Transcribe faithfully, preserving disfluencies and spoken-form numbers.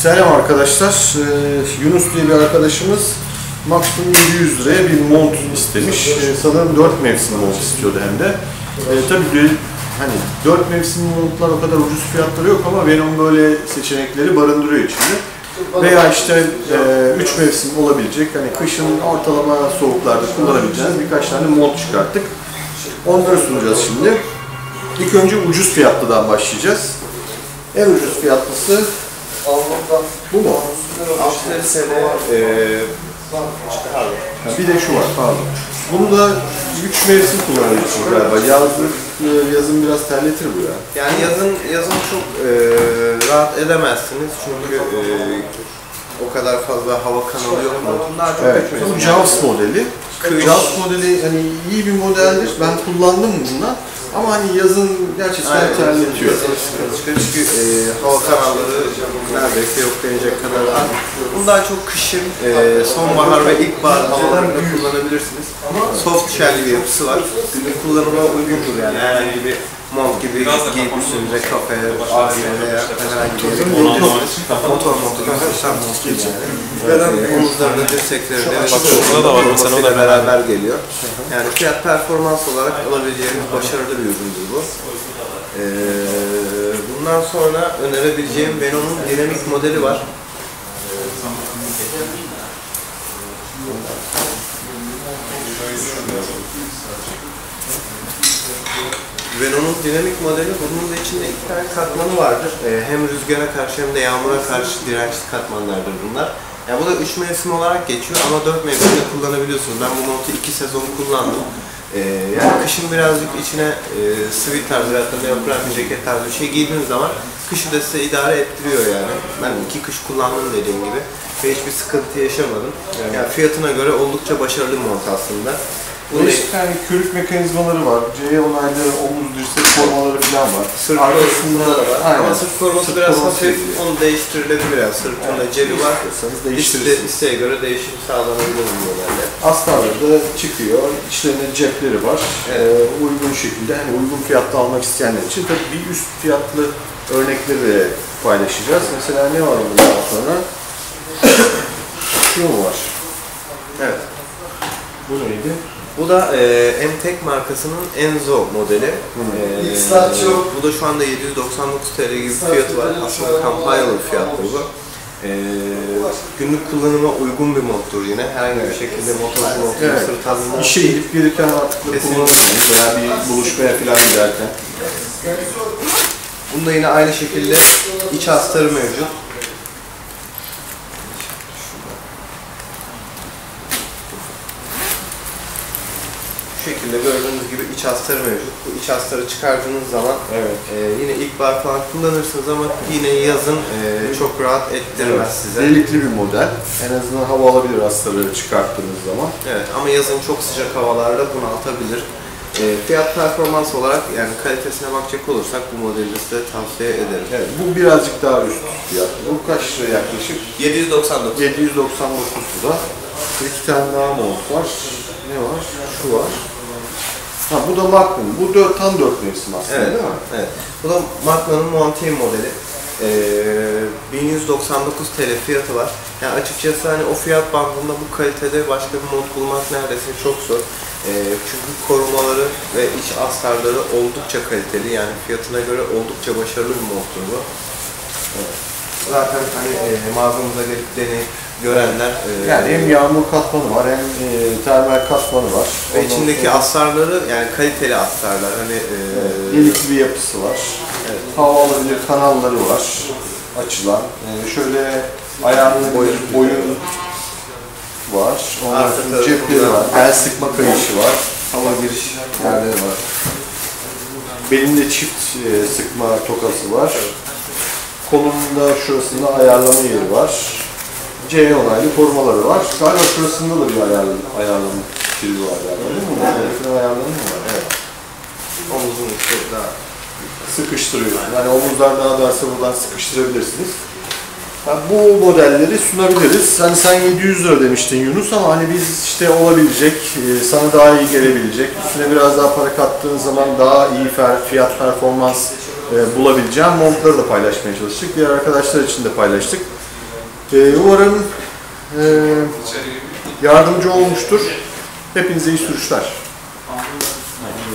Selam arkadaşlar. Ee, Yunus diye bir arkadaşımız maksimum yedi yüz liraya bir mont istemiş. Ee, sanırım dört mevsim mont istiyordu hem de. Ee, tabii ki hani dört mevsim montlar o kadar ucuz fiyatları yok ama Venom böyle seçenekleri barındırıyor içinde. Veya işte üç e, mevsim olabilecek, hani kışın ortalama soğuklarda kullanabileceğiniz birkaç tane mont çıkarttık. Onları sunacağız şimdi. İlk önce ucuz fiyatlıdan başlayacağız. En ucuz fiyatlısı bu mu? altı sene eee bir de şu var, pardon. Bunu da üç mevsim kullanıyorsunuz galiba. Yazın, yazın biraz terletir bu ya. Yani yazın yazın çok eee rahat edemezsiniz çünkü eee o kadar fazla hava kanalı yok mu? Daha çok Evet, üç bu mevsim. Jaws modeli. Kış. Jaws modeli hani iyi bir modeldir. Ben kullandım bundan. Ama hani yazın gerçekten Aynen, terletiyor. yazın sıkıntı çıkıyor çünkü eee hava kanalları neredeyse yok denecek kadar az. Bunu daha çok kışın, eee sonbahar ve ilkbahar havalarında kullanabilirsiniz. Soft shell bir yapısı var. Günlük kullanıma uygundur yani herhangi bir mont gibi giyip üstünüze kafeye, abine veya herhangi bir yere giyebilirsiniz. Motor montu gibi sen mont gibi yani. Ve omuzlarında, dirseklerinde ve şurada da var mesela o da beraber geliyor. Yani fiyat performans olarak alabileceğimiz başarılı bir üründür bu. Ee, bundan sonra önerebileceğim Venom'un dinamik modeli var. Venom'un dinamik modeli, bunun da içinde iki tane katmanı vardır. Ee, hem rüzgara karşı hem de yağmura karşı dirençli katmanlardır bunlar. Yani bu da üç mevsim olarak geçiyor ama dört mevsimde kullanabiliyorsunuz. Ben bu montu iki sezon kullandım. Ee, yani kışın birazcık içine e, sweat tarzı veya da neopren bir ceket tarzı bir şey giydiğiniz zaman kışı da size idare ettiriyor yani. Ben iki kış kullandım dediğim gibi ve hiçbir sıkıntı yaşamadım. Evet. Yani fiyatına göre oldukça başarılı bir mont aslında. Değişik yani körük mekanizmaları var. C onayları, omuz dirsek korumaları falan var. Sırt arkasında da var. Aynen. Ama sırt koruması sırt biraz koruması hafif, gibi. onu değiştirilebilir yani. Sırtında evet. Cebi var. İste, isteğe göre değişim sağlanabilir bunlarla. Astarlarda çıkıyor, içlerinde cepleri var. Evet. Ee, uygun şekilde, hani uygun fiyatta almak isteyenler için tabii bir üst fiyatlı örnekleri de paylaşacağız. Mesela ne var bundan sonra? Şu mu var? Evet. Bu neydi? Bu da e, Emtek markasının Enzo modeli. Hmm. E, bu da şu anda yedi yüz doksan dokuz TL gibi bir fiyatı var. Aslında kampanyalı bir fiyattır bu. E, günlük kullanıma uygun bir monttur yine. Herhangi bir şekilde motor motor evet. sırt altında. İşe gidip gelirken rahatlıkla kullanırsınız veya bir buluşmaya falan giderken. Bunda yine aynı şekilde iç astarı mevcut. Bu şekilde gördüğünüz gibi iç astarı mevcut. Bu iç astarı çıkardığınız zaman evet. e, yine ilkbahar falan kullanırsınız ama yine yazın e, çok rahat ettirmez evet. size. Delikli bir model. En azından hava alabilir astarı çıkarttığınız zaman. Evet ama yazın çok sıcak havalarda bunaltabilir. E, fiyat performans olarak yani kalitesine bakacak olursak bu modeli size tavsiye ederim. Evet, bu birazcık daha üst fiyat. Bu kaç lira yaklaşık? yedi yüz doksan dokuz. yedi yüz doksan dokuz lira. İki tane daha mont var. Ne var? Şu var. Ha, bu da Magnum. Bu dört, tam dört mevsim aslında evet, değil mi? Evet. Bu da Magnum'un Montaigne modeli. Ee, bin yüz doksan dokuz TL fiyatı var. Yani açıkçası hani o fiyat bandında bu kalitede başka bir mont bulmak neredeyse çok zor. Ee, çünkü korumaları ve iç astarları oldukça kaliteli. Yani fiyatına göre oldukça başarılı bir monttur bu. Evet. Zaten hani e, mağazamıza gelip deneyip görenler e, yani hem yağmur katmanı var hem e, termal katmanı var. Ve Ondan içindeki sonra... astarları yani kaliteli astarlar. Hani e, evet, delikli bir yapısı var. Evet. Hava alabilir kanalları var. Açılan. E, şöyle ayağının boyun, boyun var. Ondan sonra cepleri var. Bel sıkma kayışı var. Hava giriş yerleri var. Belinde çift e, sıkma tokası var. Kolunda şurasında ayarlama yeri var. C onaylı korumaları var. Galiba şurasında da bir ayarlama, ayarlama kilidi var galiba değil mi? Ayarlama ayarlama mı var? Evet. Omuzun üstü daha sıkıştırıyor. Yani omuzlar daha darsa buradan sıkıştırabilirsiniz. Yani bu modelleri sunabiliriz. Hani sen yedi yüz lira demiştin Yunus ama hani biz işte olabilecek, sana daha iyi gelebilecek, üstüne biraz daha para kattığın zaman daha iyi fiyat performans bulabileceğim montları da paylaşmaya çalıştık. Diğer arkadaşlar için de paylaştık. E, umarım e, yardımcı olmuştur. Hepinize iyi sürüşler.